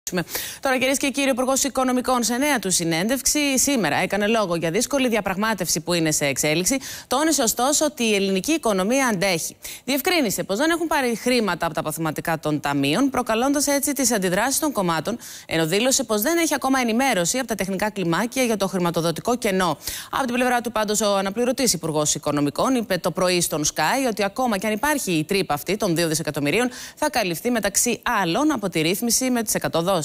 Τώρα, κυρίες και κύριοι, ο Υπουργός Οικονομικών σε νέα του συνέντευξη σήμερα έκανε λόγο για δύσκολη διαπραγμάτευση που είναι σε εξέλιξη. Τόνισε ωστόσο ότι η ελληνική οικονομία αντέχει. Διευκρίνησε πως δεν έχουν πάρει χρήματα από τα αποθεματικά των ταμείων, προκαλώντας έτσι τις αντιδράσεις των κομμάτων, ενώ δήλωσε πως δεν έχει ακόμα ενημέρωση από τα τεχνικά κλιμάκια για το χρηματοδοτικό κενό. Από την πλευρά του, πάντως, ο αναπληρωτής Υπουργός Οικονομικών είπε το πρωί στον Sky ότι ακόμα και αν υπάρχει η τρύπα αυτή των 2 δισεκατομμυρίων, θα καλυφθεί μεταξύ άλλων από τη ρύθμιση με τις 100 δόσεις.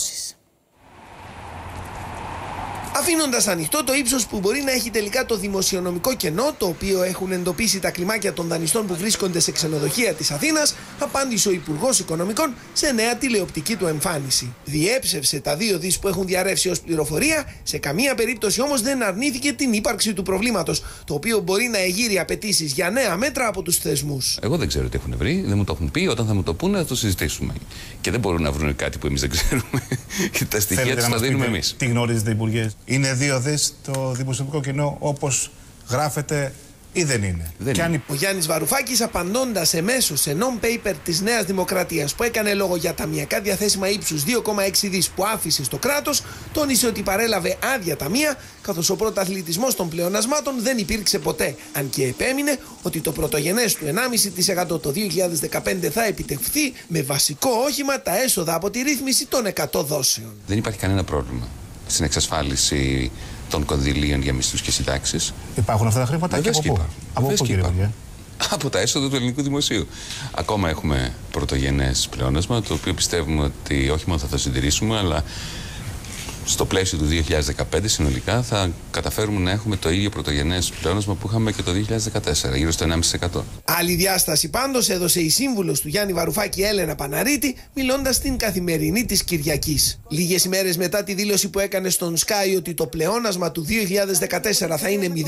Αφήνοντας ανοιχτό το ύψος που μπορεί να έχει τελικά το δημοσιονομικό κενό, το οποίο έχουν εντοπίσει τα κλιμάκια των δανειστών που βρίσκονται σε ξενοδοχεία της Αθήνας, απάντησε ο Υπουργός Οικονομικών σε νέα τηλεοπτική του εμφάνιση. Διέψευσε τα 2 δις που έχουν διαρρεύσει ως πληροφορία, σε καμία περίπτωση όμως δεν αρνήθηκε την ύπαρξη του προβλήματος, το οποίο μπορεί να εγείρει απαιτήσεις για νέα μέτρα από τους θεσμούς. Εγώ δεν ξέρω τι έχουν βρει, δεν μου το έχουν πει. Όταν θα μου το πούνε, θα το συζητήσουμε. Και δεν μπορούν να βρουν κάτι που εμείς δεν ξέρουμε. Και τα στοιχεία τους τα δίνουμε εμείς. Τι γνωρίζετε, Υπουργέ? Είναι 2 δις το δημοσιονομικό κενό όπως γράφεται ή δεν είναι? Ο Γιάννης Βαρουφάκης, απαντώντας εμέσως σε non-paper της Νέας Δημοκρατίας που έκανε λόγο για ταμιακά διαθέσιμα ύψους 2,6 δις που άφησε στο κράτος, τόνισε ότι παρέλαβε άδεια ταμεία, καθώς ο πρωταθλητισμός των πλεονασμάτων δεν υπήρξε ποτέ. Αν και επέμεινε ότι το πρωτογενές του 1,5% το 2015 θα επιτευχθεί με βασικό όχημα τα έσοδα από τη ρύθμιση των 100 δόσεων. Δεν υπάρχει κανένα πρόβλημα στην εξασφάλιση των κονδυλίων για μισθούς και συντάξεις. Υπάρχουν αυτά τα χρήματα? Βεβαίως και από πού, κύριε Υπουργέ? Από τα έσοδα του ελληνικού δημοσίου. Ακόμα έχουμε πρωτογενές πλεόνασμα, το οποίο πιστεύουμε ότι όχι μόνο θα το συντηρήσουμε, αλλά στο πλαίσιο του 2015 συνολικά θα καταφέρουμε να έχουμε το ίδιο πρωτογενές πλεόνασμα που είχαμε και το 2014, γύρω στο 1,5%. Άλλη διάσταση πάντως έδωσε η σύμβουλος του Γιάννη Βαρουφάκη, Έλενα Παναρίτη, μιλώντας στην Καθημερινή της Κυριακής. Λίγες ημέρες μετά τη δήλωση που έκανε στον Sky ότι το πλεόνασμα του 2014 θα είναι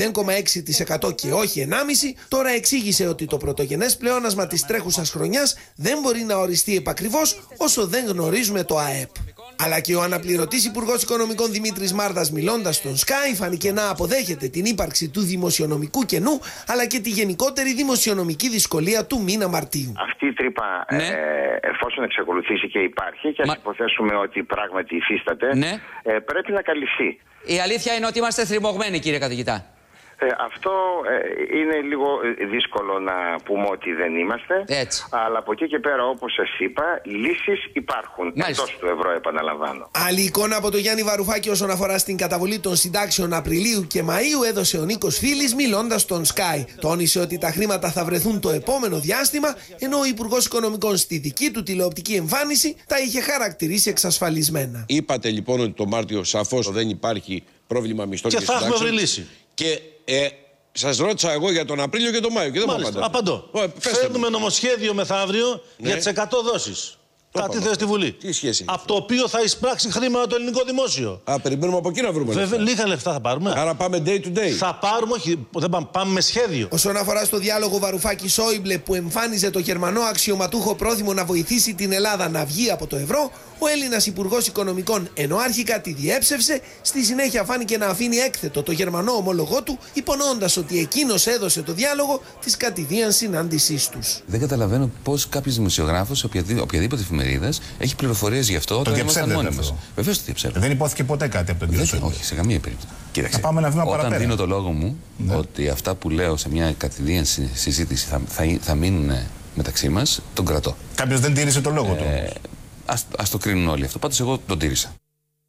0,6% και όχι 1,5%, τώρα εξήγησε ότι το πρωτογενές πλεόνασμα της τρέχουσας χρονιάς δεν μπορεί να οριστεί επακριβώς όσο δεν γνωρίζουμε το ΑΕΠ. Αλλά και ο αναπληρωτής Υπουργός Οικονομικών Δημήτρης Μάρδας, μιλώντας στον Sky, φάνηκε να αποδέχεται την ύπαρξη του δημοσιονομικού κενού, αλλά και τη γενικότερη δημοσιονομική δυσκολία του μήνα Μαρτίου. Αυτή η τρύπα, εφόσον εξακολουθήσει και υπάρχει, και ας υποθέσουμε ότι πράγματι υφίσταται, πρέπει να καλυφθεί. Η αλήθεια είναι ότι είμαστε θριμωγμένοι, κύριε καθηγητά. Αυτό είναι λίγο δύσκολο να πούμε ότι δεν είμαστε. Έτσι. Αλλά από εκεί και πέρα, όπως σας είπα, λύσεις υπάρχουν. Εκτός του ευρώ, επαναλαμβάνω. Άλλη εικόνα από τον Γιάννη Βαρουφάκη όσον αφορά στην καταβολή των συντάξεων Απριλίου και Μαΐου έδωσε ο Νίκος Φίλης, μιλώντας στον Sky. Τόνισε ότι τα χρήματα θα βρεθούν το επόμενο διάστημα, ενώ ο Υπουργός Οικονομικών στη δική του τηλεοπτική εμφάνιση τα είχε χαρακτηρίσει εξασφαλισμένα. Είπατε λοιπόν ότι το Μάρτιο σαφώς δεν υπάρχει πρόβλημα μισθών και θα έχουμε βρει λύση. Και σας ρώτησα εγώ για τον Απρίλιο και τον Μάιο και δεν μου απαντάτε. Απαντώ. Φέρνουμε νομοσχέδιο μεθαύριο για τις 100 δόσεις. Κάτι θέση στη Βουλή. Τι σχέση? Από το οποίο θα εισπράξει χρήματα το ελληνικό δημόσιο. Περιμένουμε από εκεί να βρούμε. Βέβαια, λίγα λεφτά θα πάρουμε. Άρα πάμε day to day. Θα πάρουμε, όχι, δεν πάμε με σχέδιο. Όσον αφορά στο διάλογο Βαρουφάκη-Σόιμπλε που εμφάνιζε το γερμανό αξιωματούχο πρόθυμο να βοηθήσει την Ελλάδα να βγει από το ευρώ, ο Έλληνας Υπουργός Οικονομικών, ενώ αρχικά τη διέψευσε, στη συνέχεια φάνηκε να αφήνει έκθετο το γερμανό ομόλογό του, υπονοώντας ότι εκείνος έδωσε το διάλογο της κατηδίαν συνάντησής τους. Δεν καταλαβαίνω πώς κάποιος δημοσιογράφος, οποιαδήποτε εφημερίδας, έχει πληροφορίες γι' αυτό όταν ήμασταν μόνοι μας. Βεβαίως το διαψεύδω. Δεν υπόθηκε ποτέ κάτι από τον κύριο Σόιμπλε. Όχι, σε καμία περίπτωση. Κοίταξε, πάμε ένα βήμα όταν παραπέρα. δίνω το λόγο μου ότι αυτά που λέω σε μια κατηδίαν συζήτηση θα μείνουν μεταξύ μας, τον κρατώ. Κάποιος δεν τήρησε το λόγο του. Ας το κρίνουν όλοι αυτό. Πάντως εγώ τον τήρησα.